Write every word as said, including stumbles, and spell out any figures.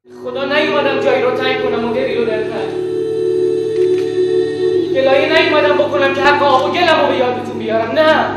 خدا نیومدم جایی رو تنگ کنم و دری رو دلتنگ. گلایه نیومدم بکنم که حق آب و گلم رو به یادتون بیارم. نه